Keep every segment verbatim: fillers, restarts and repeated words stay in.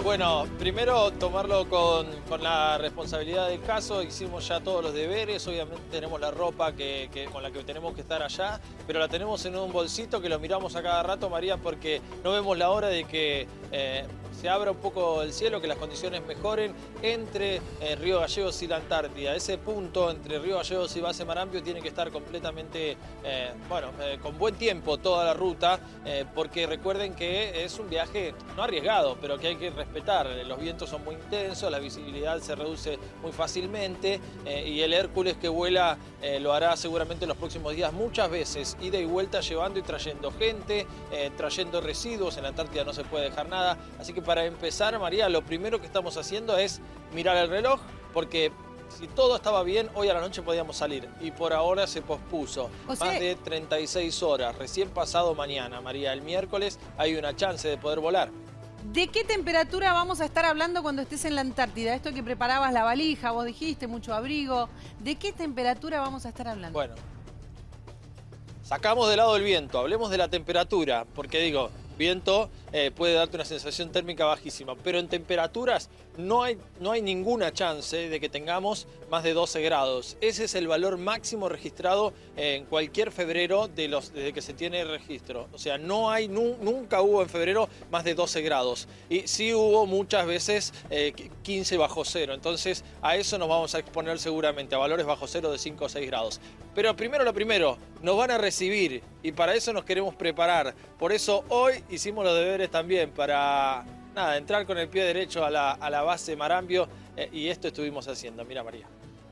Bueno, primero tomarlo con, con la responsabilidad del caso. Hicimos ya todos los deberes, obviamente tenemos la ropa que, que, con la que tenemos que estar allá, pero la tenemos en un bolsito que lo miramos a cada rato, María, porque no vemos la hora de que eh, se abra un poco el cielo, que las condiciones mejoren entre eh, Río Gallegos y la Antártida. Ese punto entre Río Gallegos y Base Marambio tiene que estar completamente, eh, bueno, eh, con buen tiempo toda la ruta, eh, porque recuerden que es un viaje no arriesgado, pero que hay que respetar. Los vientos son muy intensos, la visibilidad se reduce muy fácilmente eh, y el Hércules que vuela eh, lo hará seguramente en los próximos días muchas veces, ida y vuelta, llevando y trayendo gente, eh, trayendo residuos. En la Antártida no se puede dejar nada, así que para empezar, María, lo primero que estamos haciendo es mirar el reloj, porque si todo estaba bien, hoy a la noche podíamos salir y por ahora se pospuso. José... Más de treinta y seis horas, recién pasado mañana, María. El miércoles hay una chance de poder volar. ¿De qué temperatura vamos a estar hablando cuando estés en la Antártida? Esto que preparabas la valija, vos dijiste, mucho abrigo. ¿De qué temperatura vamos a estar hablando? Bueno, sacamos de lado el viento, hablemos de la temperatura, porque digo, viento eh, puede darte una sensación térmica bajísima, pero en temperaturas no hay, no hay ninguna chance de que tengamos más de doce grados. Ese es el valor máximo registrado en cualquier febrero de los, desde que se tiene registro. O sea, no hay, nu, nunca hubo en febrero más de doce grados. Y sí hubo muchas veces eh, quince bajo cero. Entonces a eso nos vamos a exponer seguramente, a valores bajo cero de cinco o seis grados. Pero primero lo primero, nos van a recibir y para eso nos queremos preparar. Por eso hoy hicimos los deberes también para nada, entrar con el pie derecho a la, a la base Marambio eh, y esto estuvimos haciendo. Mira, María.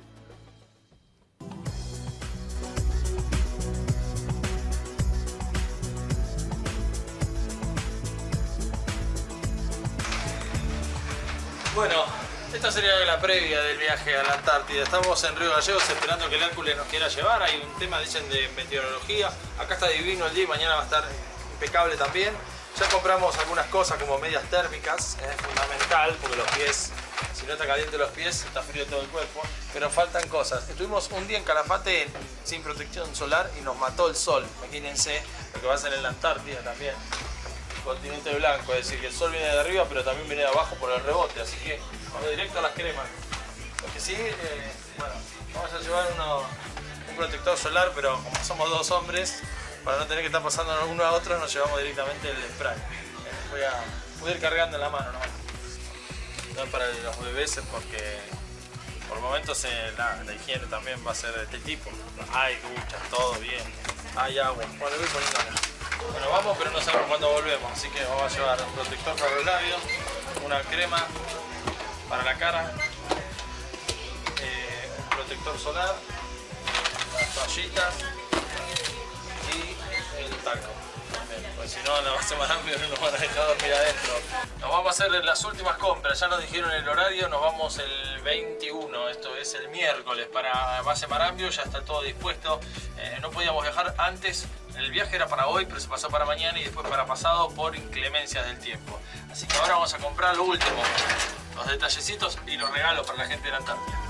Bueno, esta sería la previa del viaje a la Antártida. Estamos en Río Gallegos esperando que el Hércules nos quiera llevar. Hay un tema, dicen, de meteorología. Acá está divino el día y mañana va a estar impecable también. Ya compramos algunas cosas como medias térmicas, es fundamental porque los pies, si no está caliente los pies, está frío todo el cuerpo, pero faltan cosas. Estuvimos un día en Calafate sin protección solar y nos mató el sol. Imagínense lo que va a hacer en la Antártida también. Continente blanco, es decir, que el sol viene de arriba pero también viene de abajo por el rebote, así que vamos directo a las cremas. Lo que sí, eh, bueno, vamos a llevar uno, un protector solar, pero como somos dos hombres, para no tener que estar pasando uno a otro, nos llevamos directamente el spray. Eh, voy, a, voy a ir cargando en la mano, ¿no? No para los bebés, porque por momentos eh, la, la higiene también va a ser de este tipo. Hay duchas, todo bien, hay agua. Bueno, le voy poniendo acá. Bueno, vamos, pero no sabemos cuándo volvemos, así que vamos a llevar un protector para los labios, una crema para la cara, eh, un protector solar, las toallitas y el taco. Pues si no, la base Marambio no nos van a dejar dormir adentro. Nos vamos a hacer las últimas compras, ya nos dijeron el horario, nos vamos el veintiuno, esto es el miércoles para base Marambio, ya está todo dispuesto. Eh, no podíamos viajar antes, el viaje era para hoy, pero se pasó para mañana y después para pasado por inclemencias del tiempo. Así que ahora vamos a comprar lo último, los detallecitos y los regalos para la gente de la Antártida.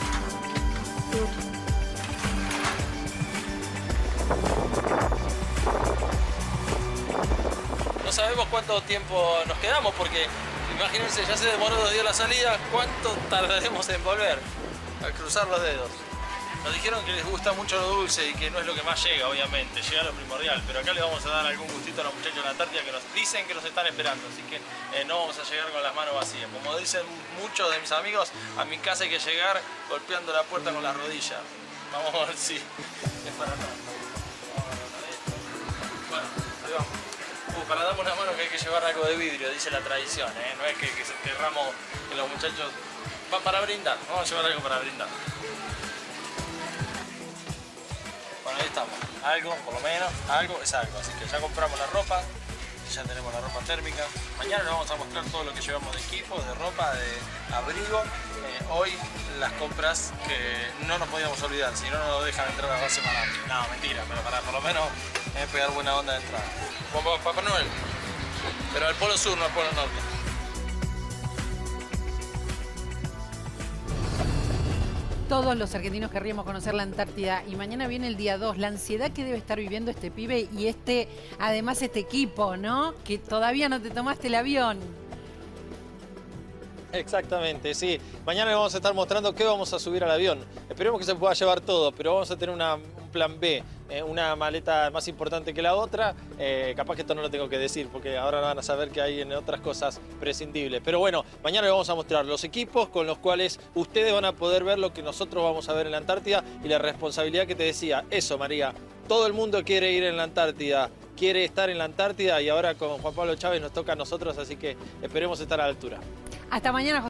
No sabemos cuánto tiempo nos quedamos porque, imagínense, ya se demoró dos días la salida, ¿cuánto tardaremos en volver? Al cruzar los dedos. Nos dijeron que les gusta mucho lo dulce y que no es lo que más llega, obviamente, llega lo primordial, pero acá les vamos a dar algún gustito a los muchachos de la Antártida que nos dicen que nos están esperando, así que eh, no vamos a llegar con las manos vacías. Como dicen muchos de mis amigos, a mi casa hay que llegar golpeando la puerta con la rodilla. Vamos a ver si es para nada. Bueno, ahí vamos. Uh, para darme una mano que hay que llevar algo de vidrio, dice la tradición, ¿eh? No es que, que querramos que los muchachos van para brindar, vamos a llevar algo para brindar. Bueno, ahí estamos, algo, por lo menos, algo es algo, así que ya compramos la ropa, ya tenemos la ropa térmica. Mañana les vamos a mostrar todo lo que llevamos de equipo, de ropa, de abrigo. Eh, hoy las compras que no nos podíamos olvidar, si no, no nos dejan entrar a la base Marambio. No, mentira, pero para por lo menos eh, pegar buena onda de entrada. Como Papá Noel, pero al polo sur, no al polo norte. Todos los argentinos querríamos conocer la Antártida y mañana viene el día dos. La ansiedad que debe estar viviendo este pibe y este, además este equipo, ¿no? Que todavía no te tomaste el avión. Exactamente, sí. Mañana les vamos a estar mostrando qué vamos a subir al avión. Esperemos que se pueda llevar todo, pero vamos a tener una, un plan B, eh, una maleta más importante que la otra. Eh, capaz que esto no lo tengo que decir, porque ahora van a saber que hay en otras cosas prescindibles. Pero bueno, mañana les vamos a mostrar los equipos con los cuales ustedes van a poder ver lo que nosotros vamos a ver en la Antártida y la responsabilidad que te decía. Eso, María, todo el mundo quiere ir en la Antártida, quiere estar en la Antártida y ahora con Juan Pablo Chávez nos toca a nosotros, así que esperemos estar a la altura. Hasta mañana, José.